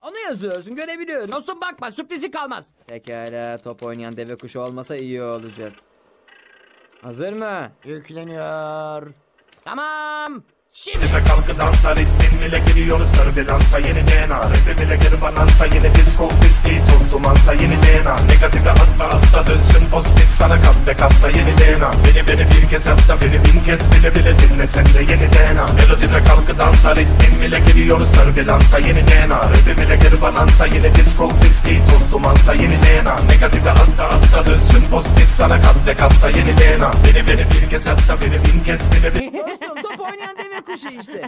Onu yazıyorsun, görebiliyorum. Dostum bakma, sürprizi kalmaz. Pekala, top oynayan deve kuşu olmasa iyi olacak. Hazır mı? Yükleniyor. Tamam. Şimdi. Ve kalkı dansa ritmin bile giriyoruz türbülansa yeni DNA. Rapi bile geri balansa yeni disco pisti toz dumansa yeni DNA. Negatife atla dönsün pozitif sana katta yeni DNA. Beni bir kez hatta beni bin kez bile dinle sen de yeni DNA. Melodi ve kalkı dansa ritmin bile giriyoruz türbülansa yeni DNA. Rapi bile geri balansa yeni disco pisti toz dumansa yeni DNA. Negatife atla dönsün pozitif sana katta yeni DNA. Beni bir kez hatta beni bin kez bile Dostum, top oynayan deve kuşu işte.